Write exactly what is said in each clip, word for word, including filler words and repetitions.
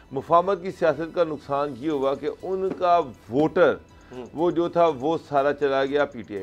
मुफाहमत की सियासत का नुकसान ये हुआ कि उनका वोटर वो जो था वो सारा चला गया पीटीआई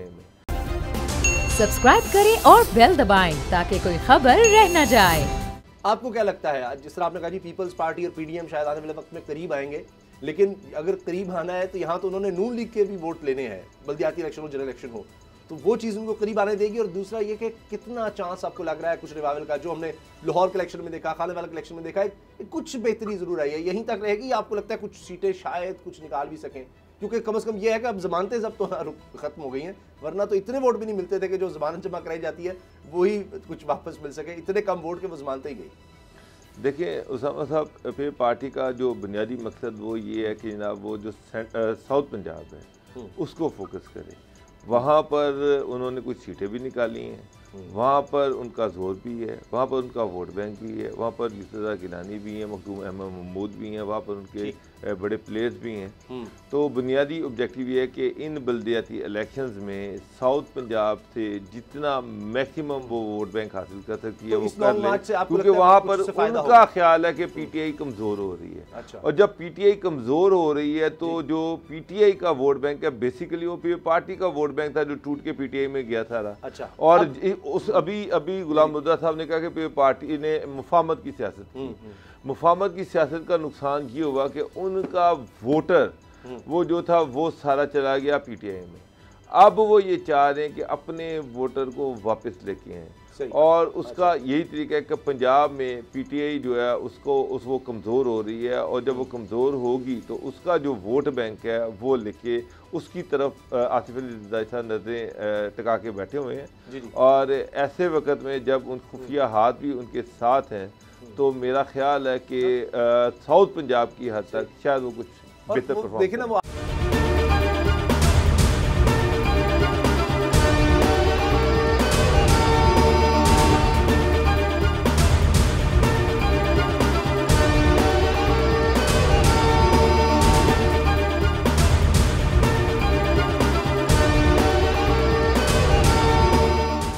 में। सब्सक्राइब करें और बेल दबाएं ताकि कोई खबर रह न जाए। आपको क्या लगता है, जिस तरह आपने कहा जी पीपल्स पार्टी और पीडीएम शायद आने वाले वक्त में करीब आएंगे, लेकिन अगर करीब आना है तो यहाँ तो उन्होंने नून लीग के भी वोट लेने हैं, बल्दियाती इलेक्शन हो, जनरल इलेक्शन हो, तो वो चीज़ उनको करीब आने देगी। और दूसरा ये कि कितना चांस आपको लग रहा है कुछ रिवाइवल का, जो हमने लाहौर के इलेक्शन में देखा, खाने वाले के इलेक्शन में देखा है, कुछ बेहतरी जरूर आई है, यहीं तक रहेगी? आपको लगता है कुछ सीटें शायद कुछ निकाल भी सकें? क्योंकि कम से कम ये है कि अब जमानतें सब तो खत्म हो गई हैं, वरना तो इतने वोट भी नहीं मिलते थे कि जो जमानत जमा कराई जाती है वही कुछ वापस मिल सके, इतने कम वोट के वो जमानतें ही गई। देखिए उसामा साहब, फिर पार्टी का जो बुनियादी मकसद वो ये है कि जनाब वो जो साउथ पंजाब है उसको फोकस करें। वहाँ पर उन्होंने कुछ सीटें भी निकाली हैं, वहाँ पर उनका जोर भी है, वहाँ पर उनका वोट बैंक भी है, वहाँ पर यूसुफ गिलानी भी हैं, मखदूम अहमद महमूद भी हैं, वहाँ पर उनके बड़े प्लेयर्स भी हैं। तो बुनियादी ऑब्जेक्टिव ये है कि इन बल्दियाती इलेक्शंस में साउथ पंजाब से जितना मैक्सिमम वो वोट बैंक हासिल कर सकती है वो कर ले, क्योंकि वहाँ पर उनका ख्याल है कि पीटीआई कमज़ोर हो रही है। अच्छा। और जब पीटीआई कमज़ोर हो रही है तो जो पीटीआई का वोट बैंक है बेसिकली वो पार्टी का वोट बैंक था जो टूट के पीटीआई में गया था। अच्छा। और उस अभी अभी गुलाम मुर्तज़ा साहब ने कहा कि पार्टी ने मुफाहमत की सियासत की। मुफाहमत की सियासत का नुकसान ये हुआ कि उनका वोटर वो जो था वो सारा चला गया पीटीआई में। अब वो ये चाह रहे हैं कि अपने वोटर को वापस लेके आएँ, और उसका यही तरीका है कि पंजाब में पीटीआई जो है उसको उस वो कमज़ोर हो रही है, और जब वो कमज़ोर होगी तो उसका जो वोट बैंक है वो लेके उसकी तरफ आसिफ अली ज़रदारी साहब नजरें टिका के बैठे हुए हैं। और ऐसे वक्त में जब उन खुफिया हाथ भी उनके साथ हैं तो मेरा ख्याल है कि साउथ पंजाब की हद तक शायद वो कुछ बेहतर परफॉर्म।